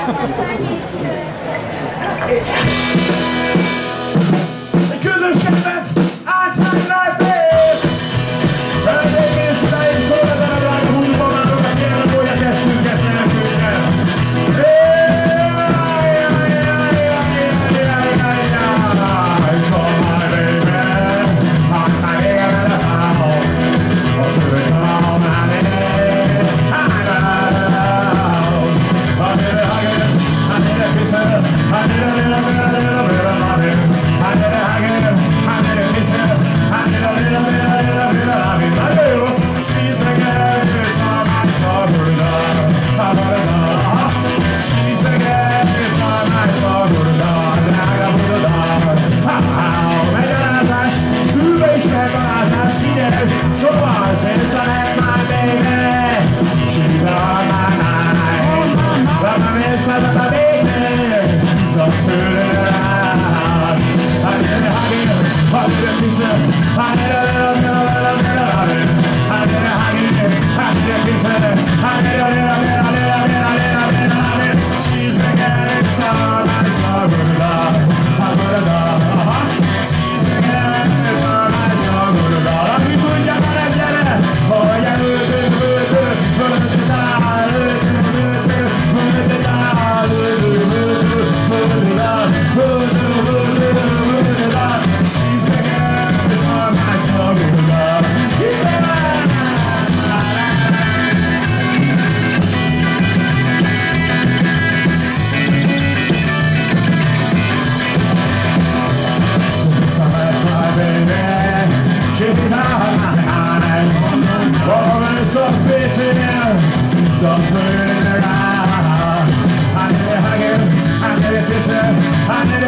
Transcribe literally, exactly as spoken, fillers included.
Közös kedvenc Ácsmány Life-év! Elvégén és idején szól ezen a drága húzóban, meg kérem, hogy a testünket nélkülre. Szóval szétszenek már béne, she's on my mind. Lama mészezet a bétén, de tőle rád. Hagyere, hagyere, hagyere kiszem, hagyere, hagyere, hagyere, hagyere, hagyere, hagyere, hagyere kiszem, hagyere, hagyere, hagyere, hagyere, hagyere, hagyere. She's the girl, it's all nice, all good love, all good love. She's the girl, it's all nice, all good love. Aki tudja, gyere, gyere, hogy elődő, ődő, ődő, dál, ődő, ődő, ődő, dál, ődő, ődő, ődő, dál, ődő, ődő, ődő, dál. She's the girl, it's all nice, all good love. She's on my mind. Oh, it's so pretty. Don't put it in her eye. I need to hug her, I need to kiss her, I need